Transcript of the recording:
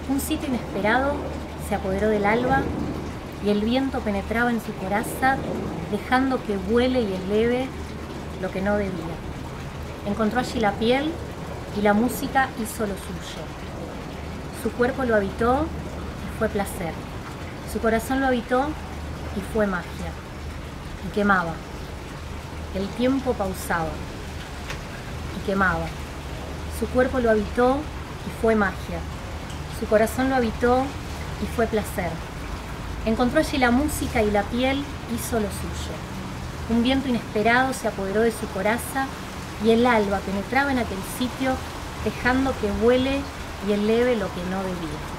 Un sitio inesperado se apoderó del alba y el viento penetraba en su coraza, dejando que vuele y eleve lo que no debía. Encontró allí la piel y la música hizo lo suyo. Su cuerpo lo habitó y fue placer. Su corazón lo habitó y fue magia. Y quemaba. El tiempo pausaba y quemaba. Su cuerpo lo habitó y fue magia. Su corazón lo habitó y fue placer. Encontró allí la música y la piel hizo lo suyo. Un viento inesperado se apoderó de su coraza y el alba penetraba en aquel sitio, dejando que vuele y eleve lo que no debía.